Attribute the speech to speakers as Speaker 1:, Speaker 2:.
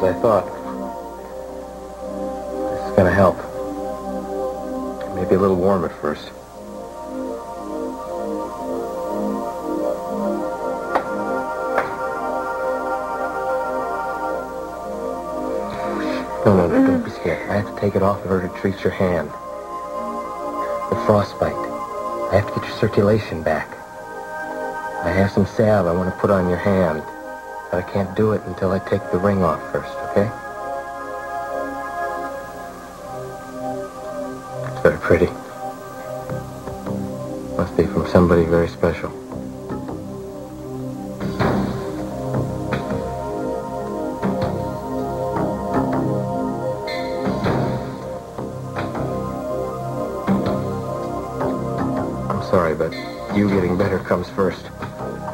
Speaker 1: I thought. This is gonna help. Maybe a little warm at first. No, don't be scared. I have to take it off in order to treat your hand. The frostbite. I have to get your circulation back. I have some salve I want to put on your hand, but I can't do it until I take the ring off first, okay? It's very pretty. Must be from somebody very special. I'm sorry, but you getting better comes first.